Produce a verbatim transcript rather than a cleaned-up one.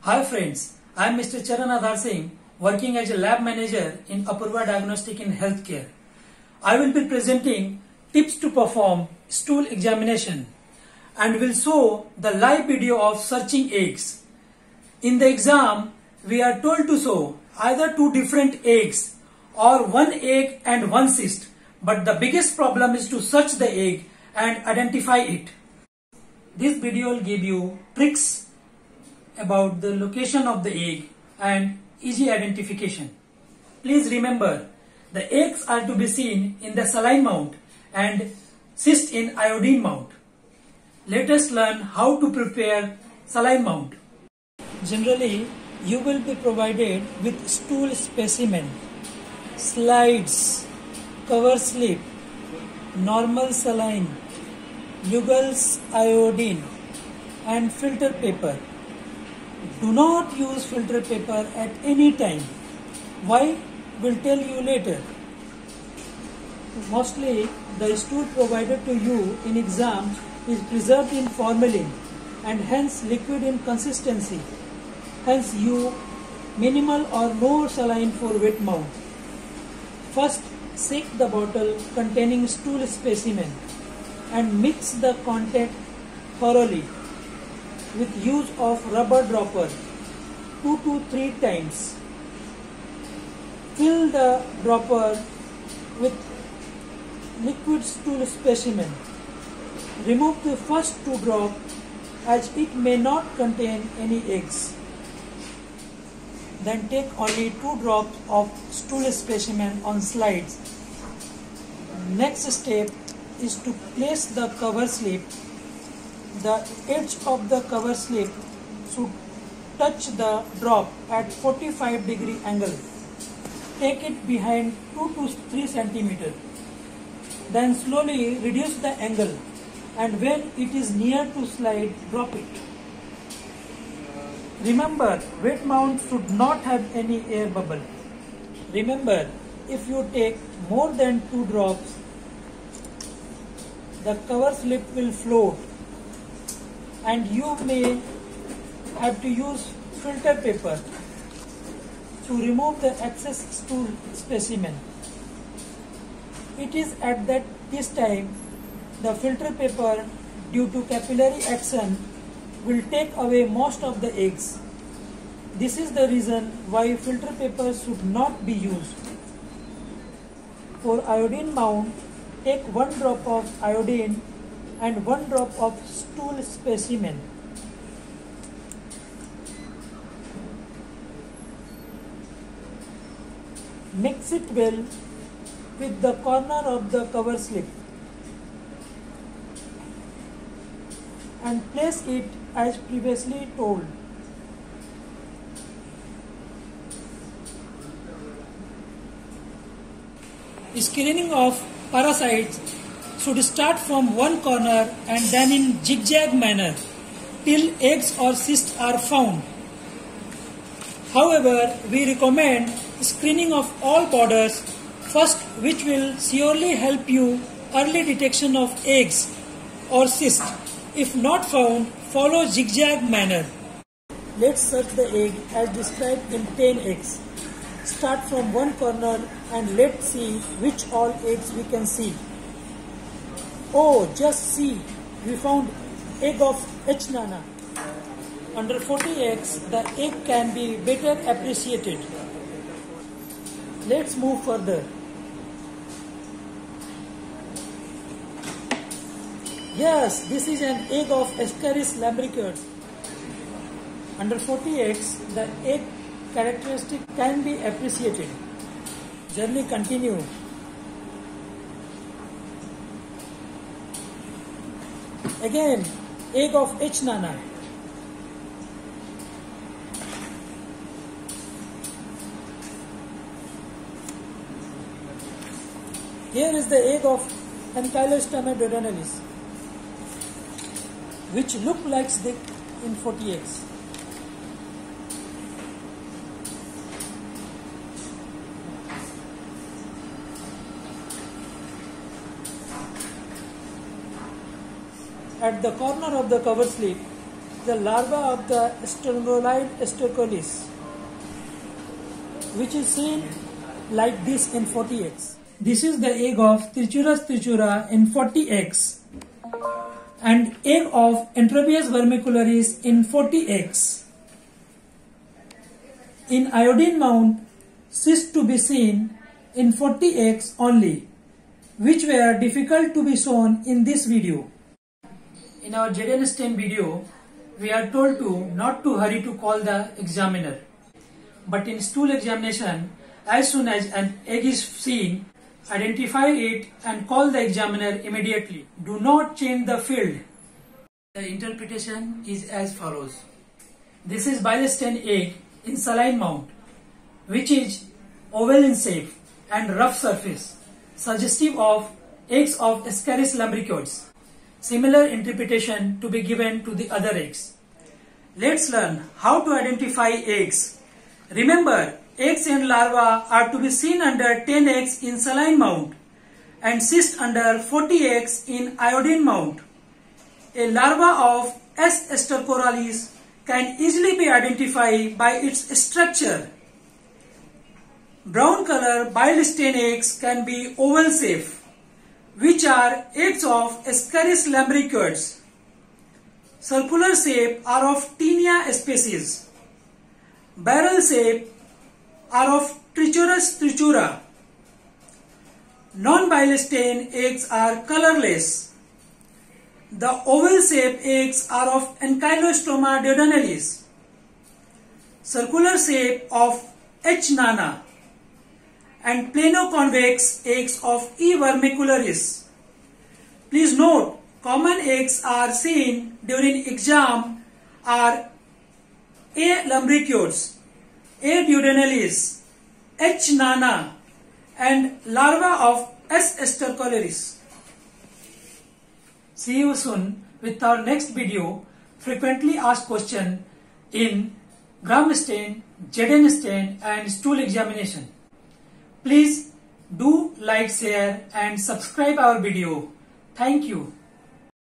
Hi friends, I am Mister Charan Adhar Singh, working as a lab manager in Apurva Diagnostic in Healthcare. I will be presenting tips to perform stool examination and will show the live video of searching eggs. In the exam, we are told to show either two different eggs or one egg and one cyst, but the biggest problem is to search the egg and identify it. This video will give you tricks about the location of the egg and easy identification. Please remember, the eggs are to be seen in the saline mount and cyst in iodine mount. Let us learn how to prepare saline mount. Generally, you will be provided with stool specimen, slides, cover slip, normal saline, Lugol's iodine and filter paper. Do not use filter paper at any time. Why? We'll tell you later. Mostly, the stool provided to you in exams is preserved in formalin and hence liquid in consistency. Hence, you minimal or no saline for wet mount. First, shake the bottle containing stool specimen and mix the content thoroughly with use of rubber dropper two to three times. Fill the dropper with liquid stool specimen. Remove the first two drops as it may not contain any eggs. Then take only two drops of stool specimen on slides. Next step is to place the cover slip. The edge of the cover slip should touch the drop at forty-five degree angle. Take it behind two to three centimeters. Then slowly reduce the angle, and when it is near to slide, drop it. Remember, wet mount should not have any air bubble. Remember, if you take more than two drops, the cover slip will float and you may have to use filter paper to remove the excess stool specimen. It is at that this time the filter paper, due to capillary action, will take away most of the eggs. This is the reason why filter paper should not be used. For iodine mount, take one drop of iodine and one drop of stool specimen. Mix it well with the corner of the cover slip and place it as previously told. Screening of parasites should start from one corner and then in zigzag manner till eggs or cysts are found. However, we recommend screening of all borders first, which will surely help you early detection of eggs or cysts. If not found, follow zigzag manner. Let's search the egg as described in ten eggs. Start from one corner and let's see which all eggs we can see. Oh, just see, we found egg of H. nana. Under forty eggs, the egg can be better appreciated. Let's move further. Yes, this is an egg of Ascaris lambricoides. Under forty eggs, the egg characteristic can be appreciated. Journey continue. Again, egg of H. nana. Here is the egg of Ankylostoma duodenalis, which look like the in forty eggs. At the corner of the cover slip, the larva of the Strongyloid stercolis, which is seen like this in forty eggs. This is the egg of Trichuris trichura in forty eggs and egg of Enterobius vermicularis in forty eggs. In iodine mount, cysts to be seen in forty eggs only, which were difficult to be shown in this video. In our Z N stain video, we are told to not to hurry to call the examiner. But in stool examination, as soon as an egg is seen, identify it and call the examiner immediately. Do not change the field. The interpretation is as follows. This is bile stain egg in saline mount, which is oval in shape and rough surface, suggestive of eggs of Ascaris lumbricoides. Similar interpretation to be given to the other eggs. Let's learn how to identify eggs. Remember, eggs and larvae are to be seen under ten eggs in saline mount and cyst under forty eggs in iodine mount. A larva of S. stercoralis can easily be identified by its structure. Brown color bile stain eggs can be oval shape, which are eggs of Ascaris lumbricoides. Circular shape are of Taenia species. Barrel shape are of Trichuris trichura. Non-bile stain eggs are colorless. The oval shaped eggs are of Ankylostoma duodenalis. Circular shape of H. nana and plano-convex eggs of E. vermicularis. Please note, common eggs are seen during exam are A. lumbricoides, A. duodenalis, H. nana and larva of S. stercoralis. See you soon with our next video, frequently asked question in gram stain, Z N stain and stool examination. Please do like, share and subscribe our video. Thank you.